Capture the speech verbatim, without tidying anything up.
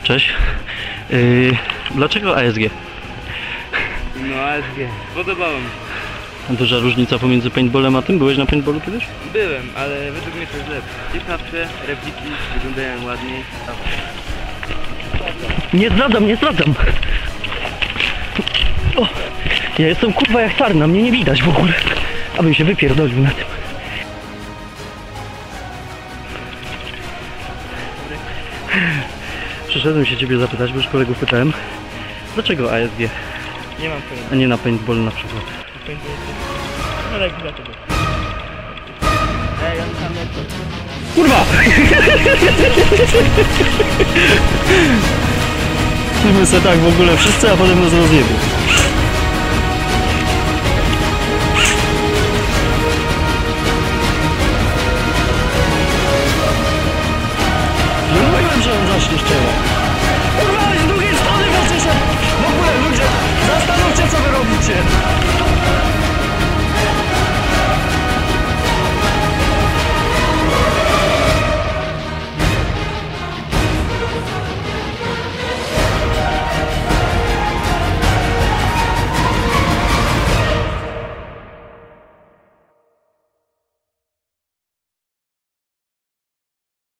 cześć. Yy, dlaczego A S G? No A S G. Podobało mi się. Duża różnica pomiędzy paintballem a tym? Byłeś na paintballu kiedyś? Byłem, ale według mnie to jest lepsze. Ciekawsze, repliki wyglądają ładniej. Nie zdradzam, nie zdradzam! O, ja jestem kurwa jak czarna, mnie nie widać w ogóle. Abym się wypierdolił na tym. Przyszedłem się ciebie zapytać, bo już kolegów pytałem. Dlaczego A S G, Nie mam pojęcia. a nie na paintball na przykład? No tak, dlaczego? Ej, on tam jest. Kurwa! My se tak w ogóle wszyscy, a potem nas rozjebie.